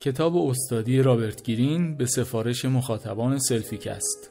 کتاب استادی رابرت گرین به سفارش مخاطبان سلفیکست.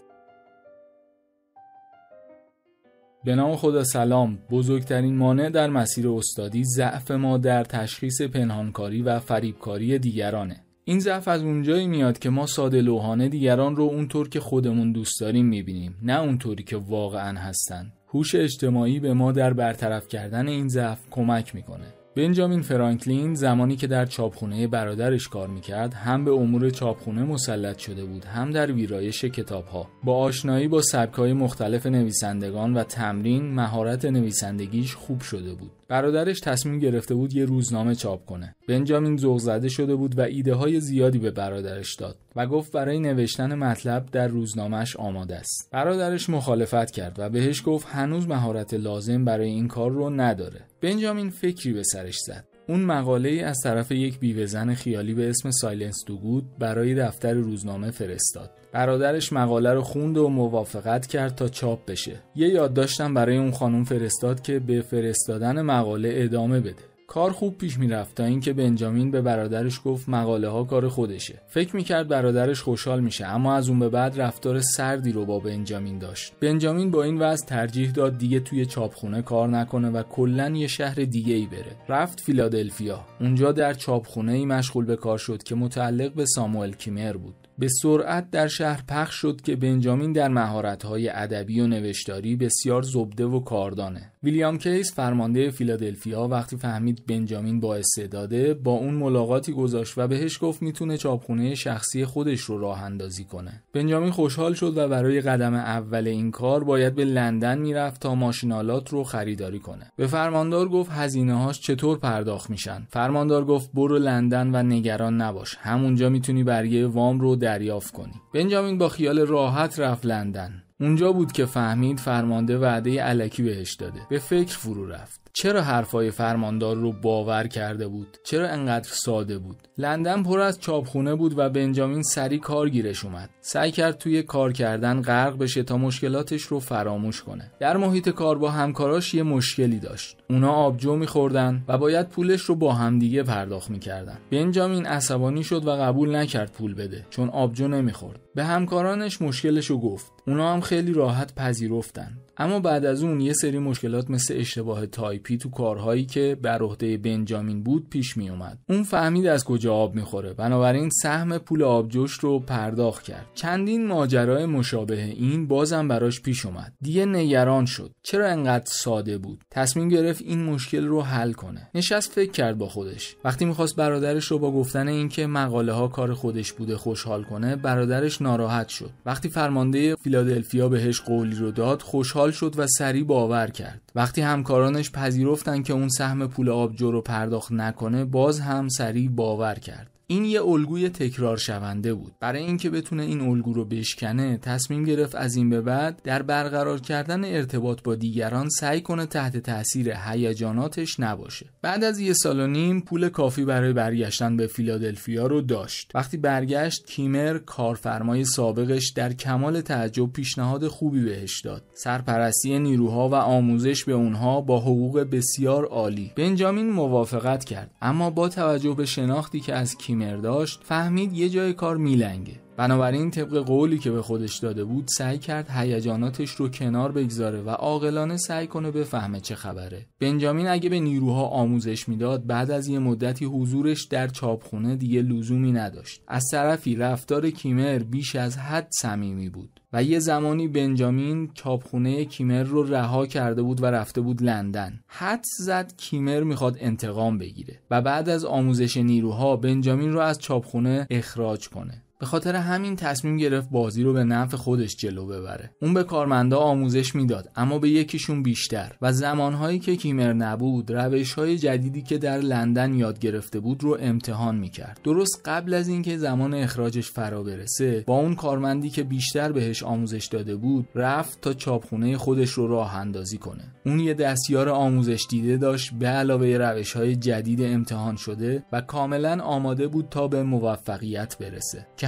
به نام خدا. سلام. بزرگترین مانع در مسیر استادی ضعف ما در تشخیص پنهانکاری و فریبکاری دیگرانه. این ضعف از اونجایی میاد که ما ساده لوحانه دیگران رو اونطور که خودمون دوست داریم میبینیم، نه اونطوری که واقعاً هستن. هوش اجتماعی به ما در برطرف کردن این ضعف کمک میکنه. بنجامین فرانکلین زمانی که در چاپخونه برادرش کار میکرد، هم به امور چاپخونه مسلط شده بود، هم در ویرایش کتابها. با آشنایی با سبک‌های مختلف نویسندگان و تمرین، مهارت نویسندگیش خوب شده بود. برادرش تصمیم گرفته بود یه روزنامه چاپ کنه. بنجامین ذوق زده شده بود و ایده‌های زیادی به برادرش داد و گفت برای نوشتن مطلب در روزنامه‌اش آماده است. برادرش مخالفت کرد و بهش گفت هنوز مهارت لازم برای این کار رو نداره. بنجامین فکری به سرش زد. اون مقاله‌ای از طرف یک بیوه‌زن خیالی به اسم سایلنس دوگود برای دفتر روزنامه فرستاد. برادرش مقاله رو خوند و موافقت کرد تا چاپ بشه. یه یادداشتم برای اون خانم فرستاد که به فرستادن مقاله ادامه بده. کار خوب پیش میرفت تا اینکه بنجامین به برادرش گفت مقاله ها کار خودشه. فکر میکرد برادرش خوشحال میشه، اما از اون به بعد رفتار سردی رو با بنجامین داشت. بنجامین با این وضع ترجیح داد دیگه توی چاپخونه کار نکنه و کلاً یه شهر دیگه ای بره. رفت فیلادلفیا. اونجا در چاپخونه ای مشغول به کار شد که متعلق به ساموئل کیمر بود. به سرعت در شهر پخش شد که بنجامین در مهارت‌های ادبی و نوشتاری بسیار زبده و کاردانه. ویلیام کیس فرمانده فیلادلفیا وقتی فهمید بنجامین با استعداده، با اون ملاقاتی گذاشت و بهش گفت میتونه چاپخونه شخصی خودش رو راه اندازی کنه. بنجامین خوشحال شد و برای قدم اول این کار باید به لندن میرفت تا ماشینالات رو خریداری کنه. به فرماندار گفت هزینه‌هاش چطور پرداخت میشن. فرماندار گفت برو لندن و نگران نباش، همونجا میتونی برگه وام رو دریافت کنی. بنجامین با خیال راحت رفت لندن. اونجا بود که فهمید فرمانده وعده الکی بهش داده. به فکر فرو رفت. چرا حرفای فرماندار رو باور کرده بود؟ چرا انقدر ساده بود؟ لندن پر از چاپخونه بود و بنجامین سری کار گیرش اومد. سعی کرد توی کار کردن غرق بشه تا مشکلاتش رو فراموش کنه. در محیط کار با همکاراش یه مشکلی داشت. اونا آبجو می‌خوردن و باید پولش رو با همدیگه پرداخت می‌کردن. بنجامین عصبانی شد و قبول نکرد پول بده، چون آبجو نمی‌خورد. به همکارانش مشکلش رو گفت. اونا هم خیلی راحت پذیرفتن. اما بعد از اون یه سری مشکلات مثل اشتباه تایپی تو کارهایی که بر عهده بنجامین بود پیش می اومد. اون فهمید از کجا آب میخوره، بنابراین سهم پول آبجوش رو پرداخت کرد. چندین ماجرای مشابه این بازم براش پیش اومد. دیگه نگران شد. چرا انقدر ساده بود؟ تصمیم گرفت این مشکل رو حل کنه. نشست فکر کرد با خودش. وقتی میخواست برادرش رو با گفتن اینکه مقاله ها کار خودش بوده خوشحال کنه، برادرش ناراحت شد. وقتی فرمانده فیلادلفیا بهش قولی رو داد، خوشحال شد و سریع باور کرد. وقتی همکارانش پذیرفتن که اون سهم پول آبجو رو پرداخت نکنه، باز هم سریع باور کرد. این یه الگوی تکرار شونده بود. برای اینکه بتونه این الگو رو بشکنه، تصمیم گرفت از این به بعد در برقرار کردن ارتباط با دیگران سعی کنه تحت تاثیر هیجاناتش نباشه. بعد از 1.5 سال پول کافی برای برگشتن به فیلادلفیا رو داشت. وقتی برگشت، کیمر کارفرمای سابقش در کمال تعجب پیشنهاد خوبی بهش داد. سرپرستی نیروها و آموزش به اونها با حقوق بسیار عالی. بنجامین موافقت کرد، اما با توجه به شناختی که از کیمر داشت، فهمید یه جای کار میلنگه. بنابراین طبق قولی که به خودش داده بود سعی کرد هیجاناتش رو کنار بگذاره و عاقلانه سعی کنه بفهمه چه خبره. بنجامین اگه به نیروها آموزش میداد، بعد از یه مدتی حضورش در چاپخونه دیگه لزومی نداشت. از طرفی رفتار کیمر بیش از حد صمیمی بود و یه زمانی بنجامین چاپخونه کیمر رو رها کرده بود و رفته بود لندن. حدس زد کیمر میخواد انتقام بگیره و بعد از آموزش نیروها بنجامین رو از چاپخونه اخراج کنه. به خاطر همین تصمیم گرفت بازی رو به نفع خودش جلو ببره. اون به کارمندا آموزش میداد، اما به یکیشون بیشتر، و زمانهایی که کیمر نبود روش‌های جدیدی که در لندن یاد گرفته بود رو امتحان میکرد. درست قبل از اینکه زمان اخراجش فرا برسه، با اون کارمندی که بیشتر بهش آموزش داده بود رفت تا چاپخونه خودش رو راه اندازی کنه. اون یه دستیار آموزش دیده داشت به علاوه روش‌های جدید امتحان شده و کاملا آماده بود تا به موفقیت برسه که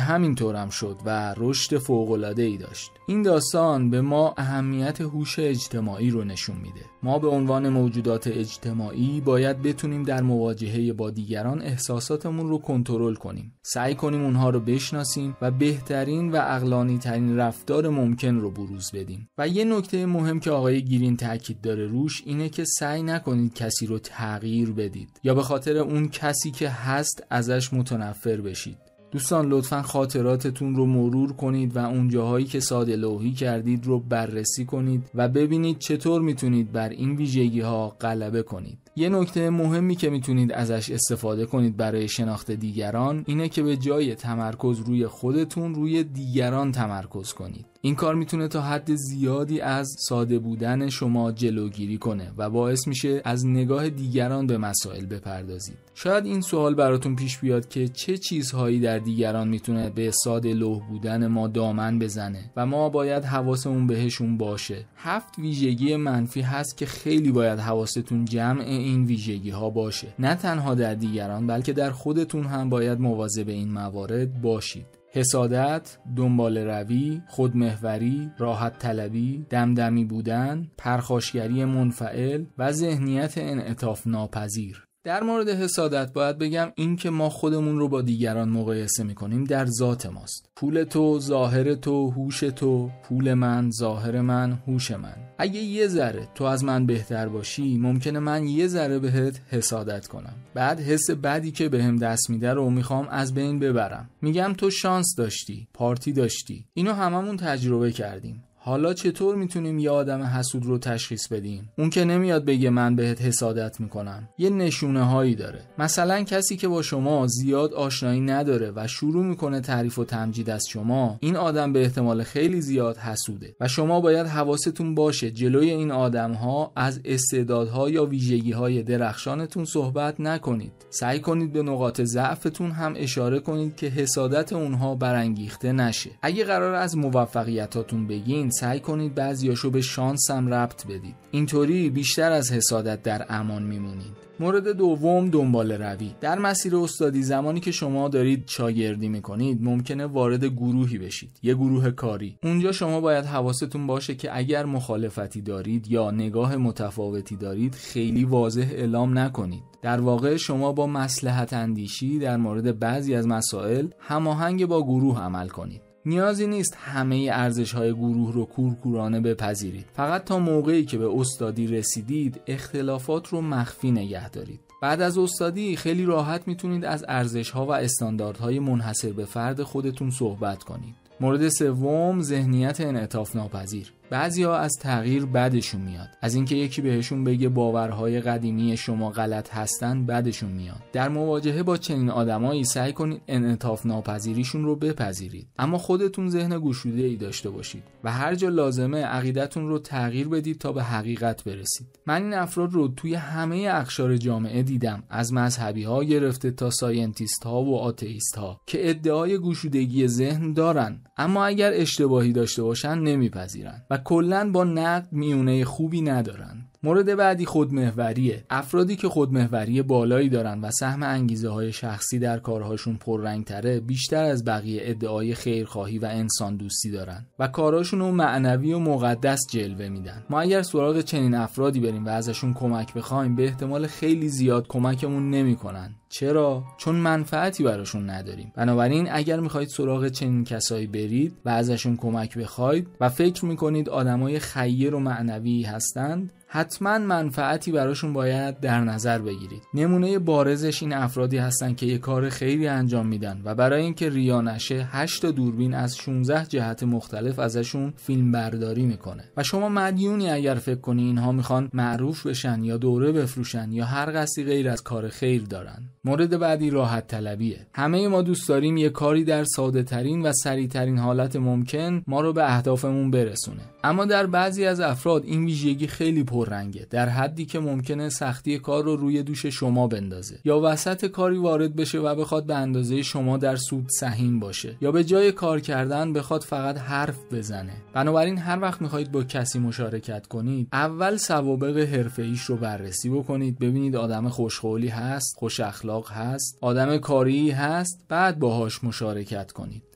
همینطورم شد و رشد فوق‌العاده‌ای داشت. این داستان به ما اهمیت هوش اجتماعی رو نشون میده. ما به عنوان موجودات اجتماعی باید بتونیم در مواجهه با دیگران احساساتمون رو کنترل کنیم. سعی کنیم اونها رو بشناسیم و بهترین و عقلانی ترین رفتار ممکن رو بروز بدیم. و یه نکته مهم که آقای گرین تاکید داره روش اینه که سعی نکنید کسی رو تغییر بدید یا به خاطر اون کسی که هست ازش متنفر بشید. دوستان لطفاً خاطراتتون رو مرور کنید و اون جاهایی که ساده لوحی کردید رو بررسی کنید و ببینید چطور میتونید بر این ویژگی‌ها غلبه کنید. یه نکته مهمی که میتونید ازش استفاده کنید برای شناخت دیگران اینه که به جای تمرکز روی خودتون روی دیگران تمرکز کنید. این کار میتونه تا حد زیادی از ساده بودن شما جلوگیری کنه و باعث میشه از نگاه دیگران به مسائل بپردازید. شاید این سوال براتون پیش بیاد که چه چیزهایی در دیگران میتونه به ساده لوح بودن ما دامن بزنه و ما باید حواسمون بهشون باشه. 7 ویژگی منفی هست که خیلی باید حواستون جمع این ویژگی ها باشه. نه تنها در دیگران بلکه در خودتون هم باید مواظب این موارد باشید. حسادت، دنبال روی، خودمحوری، راحت طلبی، دمدمی بودن، پرخاشگری منفعل و ذهنیت انعطاف ناپذیر. در مورد حسادت باید بگم این که ما خودمون رو با دیگران مقایسه میکنیم در ذات ماست. پول تو، ظاهر تو، هوش تو، پول من، ظاهر من، هوش من. اگه یه ذره تو از من بهتر باشی ممکنه من یه ذره بهت حسادت کنم. بعد حس بدی که بهم دست میده رو میخوام از بین ببرم. میگم تو شانس داشتی، پارتی داشتی. اینو هممون تجربه کردیم. حالا چطور میتونیم یه آدم حسود رو تشخیص بدیم؟ اون که نمیاد بگه من بهت حسادت میکنم. یه نشونه هایی داره. مثلا کسی که با شما زیاد آشنایی نداره و شروع میکنه تعریف و تمجید از شما، این آدم به احتمال خیلی زیاد حسوده و شما باید حواستون باشه جلوی این آدم‌ها از استعدادها یا ویژگی‌های درخشانتون صحبت نکنید. سعی کنید به نقاط ضعفتون هم اشاره کنید که حسادت اونها برانگیخته نشه. اگه قرار از موفقیتاتون بگین سعی کنید بعضیاشو به شانس هم ربط بدید. اینطوری بیشتر از حسادت در امان میمونید. مورد دوم، دنبال روی. در مسیر استادی زمانی که شما دارید شاگردی میکنید ممکنه وارد گروهی بشید، یه گروه کاری. اونجا شما باید حواستون باشه که اگر مخالفتی دارید یا نگاه متفاوتی دارید خیلی واضح اعلام نکنید. در واقع شما با مصلحت اندیشی در مورد بعضی از مسائل هماهنگ با گروه عمل کنید. نیازی نیست همه ارزش‌های گروه رو کورکورانه بپذیرید. فقط تا موقعی که به استادی رسیدید اختلافات رو مخفی نگه دارید. بعد از استادی خیلی راحت میتونید از ارزش‌ها و استانداردهای منحصر به فرد خودتون صحبت کنید. مورد سوم، ذهنیت انعطاف ناپذیر. بعضیا از تغییر بدشون میاد. از اینکه یکی بهشون بگه باورهای قدیمی شما غلط هستن بدشون میاد. در مواجهه با چنین آدمایی سعی کنید انعطاف ناپذیریشون رو بپذیرید. اما خودتون ذهن گشوده‌ای داشته باشید و هر جا لازمه عقیدتون رو تغییر بدید تا به حقیقت برسید. من این افراد رو توی همه اقشار جامعه دیدم، از مذهبی‌ها گرفته تا ساینتیست‌ها و آتئیست‌ها که ادعای گشودگی ذهن دارن، اما اگر اشتباهی داشته باشن نمیپذیرن و کلاً با نقد میونه خوبی ندارن. مورد بعدی خودمحوریه. افرادی که خودمحوری بالایی دارن و سهم انگیزه‌های شخصی در کارهاشون پررنگ‌تره بیشتر از بقیه ادعای خیرخواهی و انسان دوستی دارن و کارهاشون رو معنوی و مقدس جلوه میدن. ما اگر سراغ چنین افرادی بریم و ازشون کمک بخوایم به احتمال خیلی زیاد کمکمون نمیکنن. چرا؟ چون منفعتی براشون نداریم. بنابراین اگر میخواید سراغ چنین کسایی برید و ازشون کمک بخواید و فکر میکنید آدمای خیر و معنوی هستند، حتما منفعتی براشون باید در نظر بگیرید. نمونه بارزش این افرادی هستن که یک کار خیری انجام میدن و برای اینکه ریا نشه 8 تا دوربین از 16 جهت مختلف ازشون فیلم برداری میکنه و شما مدیونی اگر فکر کنی اینها میخوان معروف بشن یا دوره بفروشن یا هر قصدی غیر از کار خیر دارن. مورد بعدی راحت طلبیه. همه ما دوست داریم یک کاری در ساده ترین و سریع ترین حالت ممکن ما رو به اهدافمون برسونه. اما در بعضی از افراد این ویژگی خیلی پررنگه، در حدی که ممکنه سختی کار رو روی دوش شما بندازه یا وسط کاری وارد بشه و بخواد به اندازه شما در سود سهیم باشه یا به جای کار کردن بخواد فقط حرف بزنه. بنابراین هر وقت میخواید با کسی مشارکت کنید اول سوابق حرفه‌ایش رو بررسی بکنید، ببینید آدم خوشقولی هست، خوش اخلاق هست، آدم کاری هست، بعد باهاش مشارکت کنید.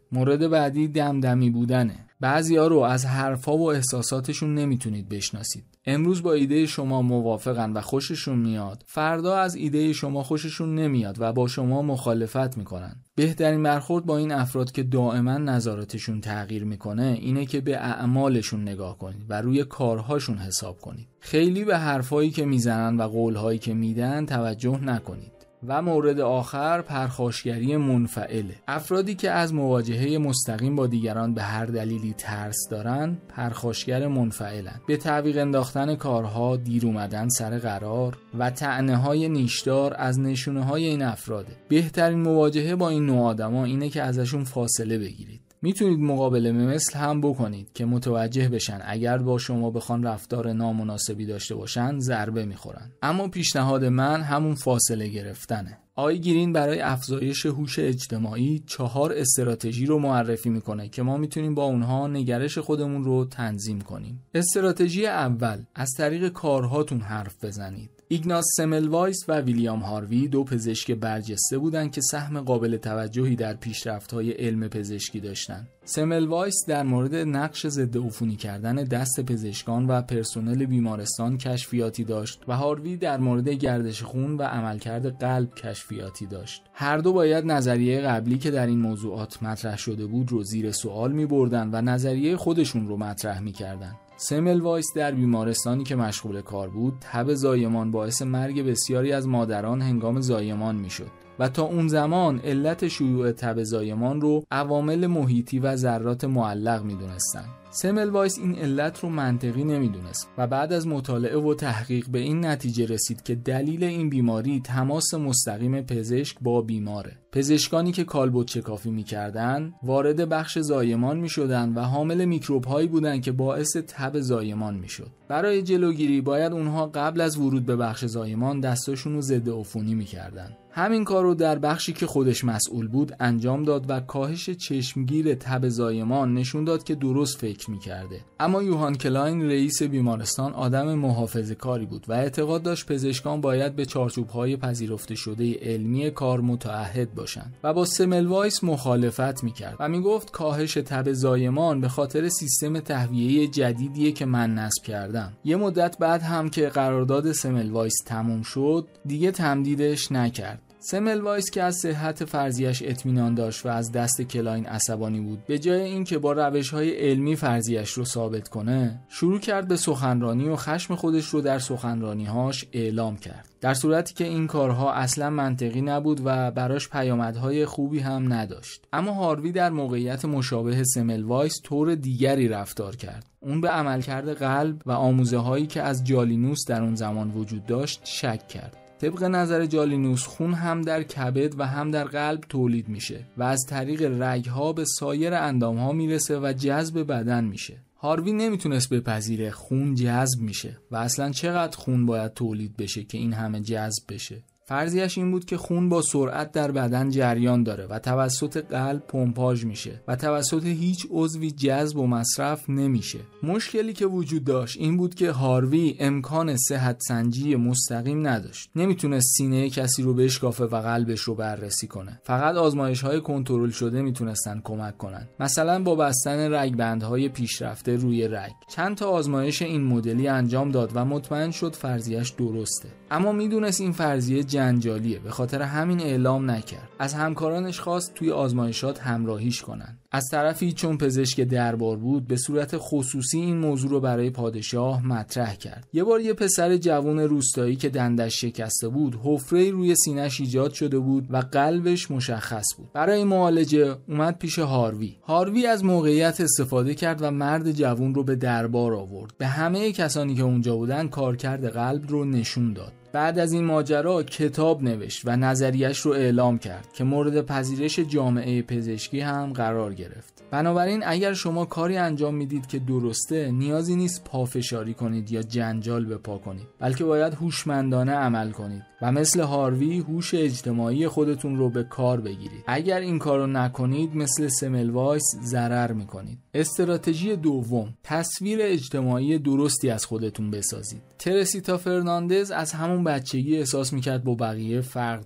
مورد بعدی دمدمی بودنه. بعضیا رو از حرفا و احساساتشون نمیتونید بشناسید. امروز با ایده شما موافقن و خوششون میاد، فردا از ایده شما خوششون نمیاد و با شما مخالفت میکنن. بهترین برخورد با این افراد که دائما نظراتشون تغییر میکنه اینه که به اعمالشون نگاه کنید و روی کارهاشون حساب کنید. خیلی به حرفایی که میزنن و قولهایی که میدن توجه نکنید. و مورد آخر پرخاشگری منفعله. افرادی که از مواجهه مستقیم با دیگران به هر دلیلی ترس دارن پرخاشگر منفعلن. به تعویق انداختن کارها، دیر اومدن سر قرار و طعنه‌های نیشدار از نشونه‌های این افراده. بهترین مواجهه با این نوع آدما اینه که ازشون فاصله بگیرید. میتونید مقابله مثل هم بکنید که متوجه بشن اگر با شما بخوان رفتار نامناسبی داشته باشن ضربه میخورن. اما پیشنهاد من همون فاصله گرفتنه. آقای گرین برای افزایش هوش اجتماعی 4 استراتژی رو معرفی میکنه که ما میتونیم با اونها نگرش خودمون رو تنظیم کنیم. استراتژی اول، از طریق کارهاتون حرف بزنید. ایگناس سملوایس و ویلیام هاروی 2 پزشک برجسته بودند که سهم قابل توجهی در پیشرفت‌های علم پزشکی داشتند. سملوایس در مورد نقش ضد عفونی کردن دست پزشکان و پرسنل بیمارستان کشفیاتی داشت و هاروی در مورد گردش خون و عملکرد قلب کشفیاتی داشت. هر دو باید نظریه قبلی که در این موضوعات مطرح شده بود رو زیر سوال می‌بردند و نظریه خودشون رو مطرح می‌کردند. سملوایس در بیمارستانی که مشغول کار بود، تب زایمان باعث مرگ بسیاری از مادران هنگام زایمان میشد و تا اون زمان علت شیوع تب زایمان رو عوامل محیطی و ذرات معلق میدونستن. سملوایس این علت رو منطقی نمیدونست و بعد از مطالعه و تحقیق به این نتیجه رسید که دلیل این بیماری تماس مستقیم پزشک با بیماره. پزشکانی که کالبد چکافی میکردن وارد بخش زایمان میشدن و حامل میکروب هایی بودن که باعث تب زایمان میشد. برای جلوگیری باید اونها قبل از ورود به بخش زایمان دستاشون رو ضد عفونی میکردن. همین کار رو در بخشی که خودش مسئول بود انجام داد و کاهش چشمگیر تب زایمان نشون داد که درست فکر میکرده. اما یوهان کلاین رئیس بیمارستان آدم محافظه‌کاری بود و اعتقاد داشت پزشکان باید به چارچوب‌های پذیرفته شده علمی کار متعهد باشند و با سملوایس مخالفت میکرد و میگفت کاهش تب زایمان به خاطر سیستم تهویه جدیدیه که من نصب کردم. یه مدت بعد هم که قرارداد سملوایس تموم شد دیگه تمدیدش نکرد. سملوایس که از صحت فرضیش اطمینان داشت و از دست کلاین عصبانی بود، به جای اینکه با روش‌های علمی فرضیش رو ثابت کنه، شروع کرد به سخنرانی و خشم خودش رو در سخنرانی‌هاش اعلام کرد. در صورتی که این کارها اصلا منطقی نبود و براش پیامدهای خوبی هم نداشت. اما هاروی در موقعیت مشابه سملوایس طور دیگری رفتار کرد. اون به عملکرد قلب و آموزه‌هایی که از جالینوس در اون زمان وجود داشت شک کرد. طبق نظر جالینوس خون هم در کبد و هم در قلب تولید میشه و از طریق رگها به سایر اندامها میرسه و جذب بدن میشه. هاروی نمیتونست بپذیره خون جذب میشه و اصلا چقدر خون باید تولید بشه که این همه جذب بشه. فرضیش این بود که خون با سرعت در بدن جریان داره و توسط قلب پمپاژ میشه و توسط هیچ عضوی جذب و مصرف نمیشه. مشکلی که وجود داشت این بود که هاروی امکان صحت سنجی مستقیم نداشت. نمیتونست سینه کسی رو بشکافه و قلبش رو بررسی کنه. فقط آزمایش‌های کنترل شده میتونستن کمک کنن. مثلا با بستن رگبندهای پیشرفته روی رگ. چند تا آزمایش این مدلی انجام داد و مطمئن شد فرضیش درسته. اما میدونست این فرضیه جنجالیه، به خاطر همین اعلام نکرد. از همکارانش خواست توی آزمایشات همراهیش کنن. از طرفی چون پزشک دربار بود به صورت خصوصی این موضوع رو برای پادشاه مطرح کرد. یه بار یه پسر جوان روستایی که دندش شکسته بود حفره‌ای روی سینه‌اش ایجاد شده بود و قلبش مشخص بود. برای معالجه اومد پیش هاروی. هاروی از موقعیت استفاده کرد و مرد جوان رو به دربار آورد. به همه کسانی که اونجا بودن کارکرد قلب رو نشون داد. بعد از این ماجرا کتاب نوشت و نظریش رو اعلام کرد که مورد پذیرش جامعه پزشکی هم قرار گرفت. بنابراین اگر شما کاری انجام میدید که درسته، نیازی نیست پافشاری کنید یا جنجال به پا کنید، بلکه باید هوشمندانه عمل کنید و مثل هاروی هوش اجتماعی خودتون رو به کار بگیرید. اگر این کارو نکنید مثل سملوایس ضرر میکنید. استراتژی دوم، تصویر اجتماعی درستی از خودتون بسازید. ترسیتا فرناندز از همون بچگی احساس میکرد با بقیه فرق داره.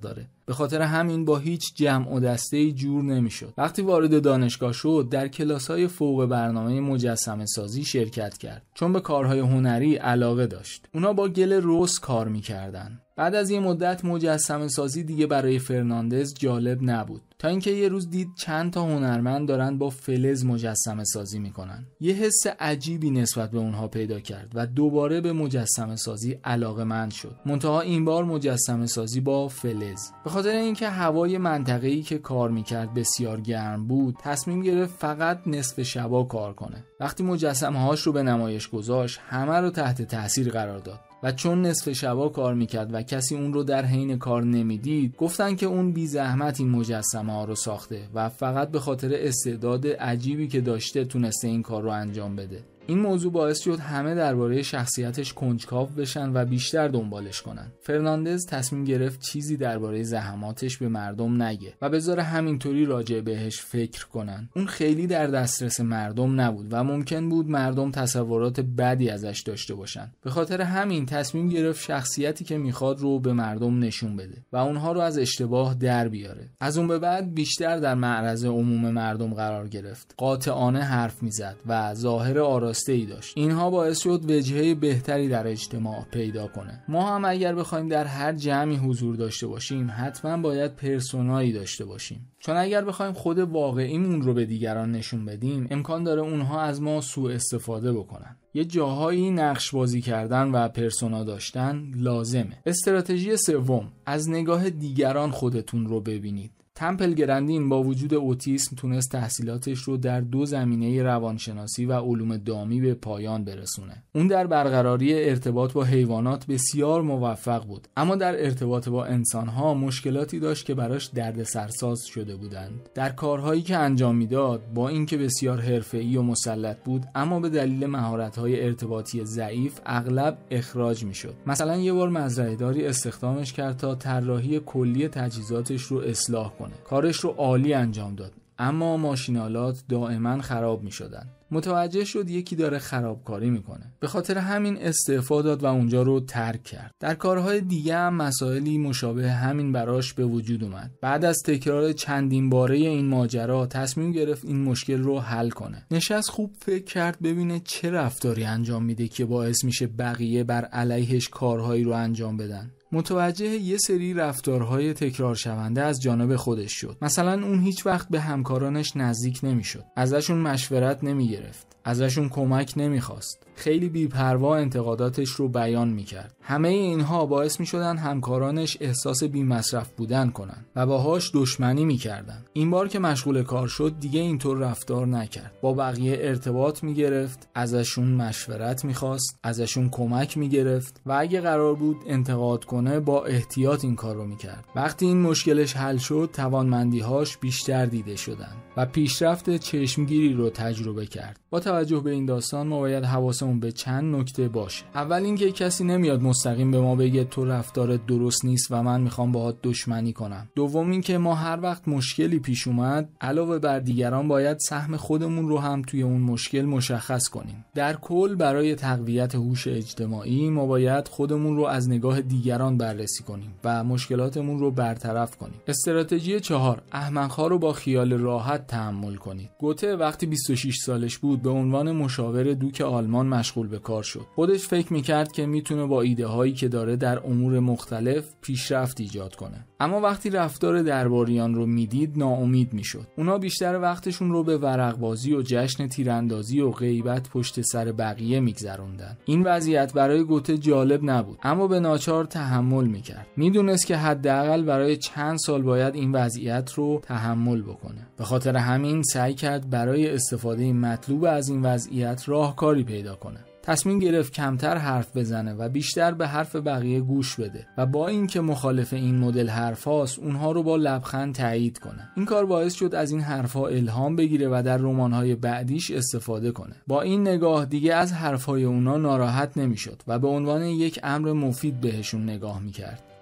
به خاطر همین با هیچ جمع و دسته‌ای جور نمیشد. وقتی وارد دانشگاه شد در کلاس‌های فوق برنامه مجسمه سازی شرکت کرد، چون به کارهای هنری علاقه داشت. اونا با گل رس کار می‌کردن. بعد از یه مدت مجسمه سازی دیگه برای فرناندز جالب نبود، تا اینکه یه روز دید چند تا هنرمند دارن با فلز مجسمه سازی میکنن. یه حس عجیبی نسبت به اونها پیدا کرد و دوباره به مجسمه سازی علاقه‌مند شد. منتها این بار مجسمه سازی با فلز. به خاطر اینکه هوای منطقه‌ای که کار میکرد بسیار گرم بود، تصمیم گرفت فقط نصف شبا کار کنه. وقتی مجسمه‌هاش رو به نمایش گذاشت، همه رو تحت تاثیر قرار داد. و چون نصف شبا کار میکرد و کسی اون رو در حین کار نمیدید، گفتن که اون بی زحمت این مجسمه ها رو ساخته و فقط به خاطر استعداد عجیبی که داشته تونسته این کار رو انجام بده. این موضوع باعث شد همه درباره شخصیتش کنجکاو بشن و بیشتر دنبالش کنن. فرناندز تصمیم گرفت چیزی درباره زحماتش به مردم نگه و بذاره همینطوری راجع بهش فکر کنن. اون خیلی در دسترس مردم نبود و ممکن بود مردم تصورات بدی ازش داشته باشن. به خاطر همین تصمیم گرفت شخصیتی که میخواد رو به مردم نشون بده و اونها رو از اشتباه در بیاره. از اون به بعد بیشتر در معرض عموم مردم قرار گرفت. قاطعانه حرف میزد و ظاهر ای داشت. اینها باعث شد وجهه بهتری در اجتماع پیدا کنه. ما هم اگر بخوایم در هر جمعی حضور داشته باشیم، حتما باید پرسونایی داشته باشیم. چون اگر بخوایم خود واقعیمون رو به دیگران نشون بدیم، امکان داره اونها از ما سوء استفاده بکنن. یه جاهایی نقش بازی کردن و پرسونا داشتن لازمه. استراتژی سوم، از نگاه دیگران خودتون رو ببینید. تمپل گرندین با وجود اوتیسم تونست تحصیلاتش رو در 2 زمینه روانشناسی و علوم دامی به پایان برسونه. اون در برقراری ارتباط با حیوانات بسیار موفق بود، اما در ارتباط با انسانها مشکلاتی داشت که براش دردسرساز شده بودند. در کارهایی که انجام میداد، با اینکه بسیار حرفه‌ای و مسلط بود، اما به دلیل مهارت‌های ارتباطی ضعیف اغلب اخراج میشد. مثلا یه بار مزرعه‌داری استخدامش کرد تا طراحی کلی تجهیزاتش رو اصلاح کنه. کارش رو عالی انجام داد، اما ماشینالات دائما خراب می شدن. متوجه شد یکی داره خرابکاری میکنه. به خاطر همین استعفا داد و اونجا رو ترک کرد. در کارهای دیگه هم مسائلی مشابه همین براش به وجود اومد. بعد از تکرار چندین باره این ماجرا تصمیم گرفت این مشکل رو حل کنه. نشست خوب فکر کرد ببینه چه رفتاری انجام میده که باعث میشه بقیه بر علیهش کارهایی رو انجام بدن. متوجه یه سری رفتارهای تکرار شونده از جانب خودش شد. مثلا اون هیچ وقت به همکارانش نزدیک نمیشد. ازشون مشورت نمیگرفت. ازشون کمک نمیخواست. خیلی بی‌پروا انتقاداتش رو بیان میکرد. همه اینها باعث میشدن همکارانش احساس بی‌مصرف بودن کنن و باهاش دشمنی میکردن. این بار که مشغول کار شد دیگه اینطور رفتار نکرد. با بقیه ارتباط میگرفت، ازشون مشورت میخواست، ازشون کمک میگرفت و اگه قرار بود انتقاد کنه با احتیاط این کار رو میکرد. وقتی این مشکلش حل شد، توانمندی‌هاش بیشتر دیده شدن و پیشرفت چشمگیری رو تجربه کرد. با توجه به این داستان ما باید حواسمون به چند نکته باشه. اول اینکه کسی نمیاد مستقیم به ما بگه تو رفتارت درست نیست و من میخوام باهات دشمنی کنم. دوم اینکه ما هر وقت مشکلی پیش اومد، علاوه بر دیگران باید سهم خودمون رو هم توی اون مشکل مشخص کنیم. در کل برای تقویت هوش اجتماعی ما باید خودمون رو از نگاه دیگران بررسی کنیم و مشکلاتمون رو برطرف کنیم. استراتژی 4، احمق‌ها رو با خیال راحت تحمل کنید. گوته وقتی 26 سالش بود به عنوان مشاور دوک آلمان مشغول به کار شد. خودش فکر میکرد که میتونه با ایده هایی که داره در امور مختلف پیشرفت ایجاد کنه. اما وقتی رفتار درباریان رو میدید ناامید میشد. اونا بیشتر وقتشون رو به ورق بازی و جشن تیراندازی و غیبت پشت سر بقیه میگذروندن. این وضعیت برای گوته جالب نبود، اما به ناچار تحمل میکرد. میدونست که حداقل برای چند سال باید این وضعیت رو تحمل بکنه. به خاطر همین سعی کرد برای استفاده مطلوب از این وضعیت راهکاری پیدا کنه. تصمیم گرفت کمتر حرف بزنه و بیشتر به حرف بقیه گوش بده و با اینکه مخالف این مدل حرفاست اونها رو با لبخند تایید کنه. این کار باعث شد از این حرفا الهام بگیره و در رمان‌های بعدیش استفاده کنه. با این نگاه دیگه از حرفای اونا ناراحت نمیشد و به عنوان یک امر مفید بهشون نگاه میکرد.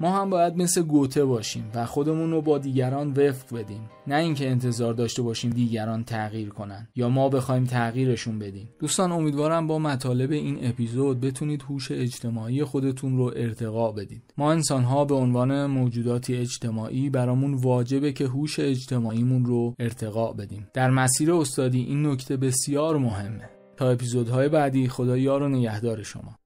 ما هم باید مثل گوته باشیم و خودمون رو با دیگران وفق بدیم، نه اینکه انتظار داشته باشیم دیگران تغییر کنن یا ما بخوایم تغییرشون بدیم. دوستان امیدوارم با مطالب این اپیزود بتونید هوش اجتماعی خودتون رو ارتقا بدید. ما انسان‌ها به عنوان موجوداتی اجتماعی برامون واجبه که هوش اجتماعیمون رو ارتقا بدیم. در مسیر استادی این نکته بسیار مهمه. تا اپیزودهای بعدی، خدا یار و نگهدار شما.